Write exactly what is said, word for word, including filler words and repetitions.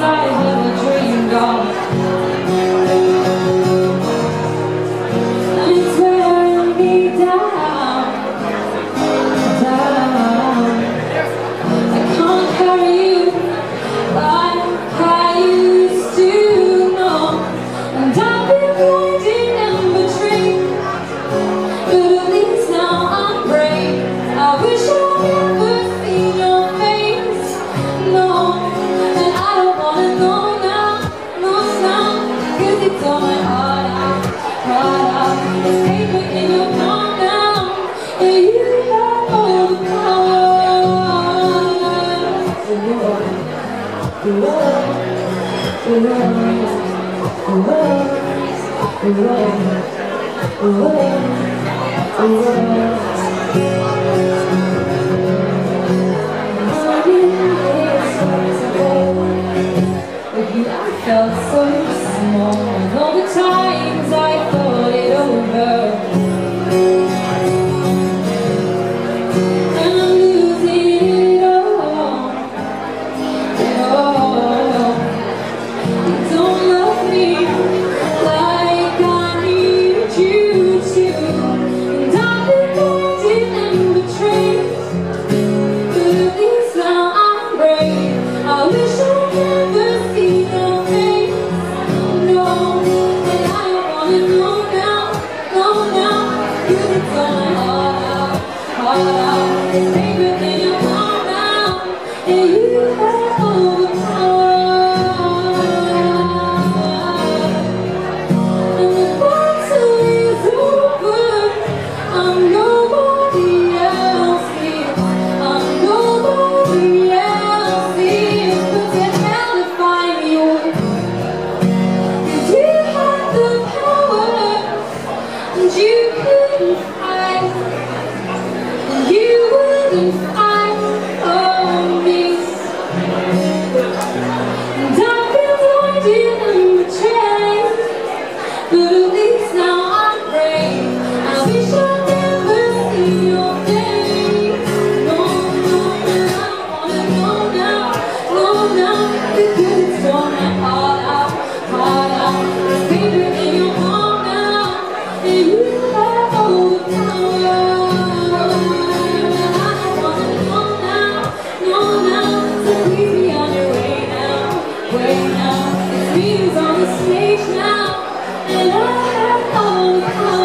I've ever dreamed of. And it's wearing me down, down. I can't carry you like I used to know. And I've been blinded and betrayed, but at least now I'm brave. I wish I never seen your face, no. And I don't wanna know now, no now, 'cause it's all my heart out, heart out. It's paper in your palm now, and you have all the power. The world, the world, the world, the world, the world, the world, the world. With you I felt so small, and all the times I thought it over. And I'm losing it all, it all. You don't love me like I need you to. And I've been blinded and betrayed, but at least now I'm brave. I wish I never see your face, no. And I don't wanna know now, no now, 'cause it's all my heart out, heart out. It's paper in your palm now, and you have all the power. And the battle is over, I'm nobody else here, I'm nobody else here. But to hell to find you, 'cause you had the power, and you couldn't fight, and you wouldn't fight for me. And I've been blinded and betrayed, but at least now I'm brave. I wish I'd never see your face, no, no. And I don't wanna know now, no now, because it's torn my heart out, heart out. It's paper in your palm now, and you have all the power. And I don't wanna know now, no now, so please be on your way now, way now. It's me who's on the stage now, and I have all the power.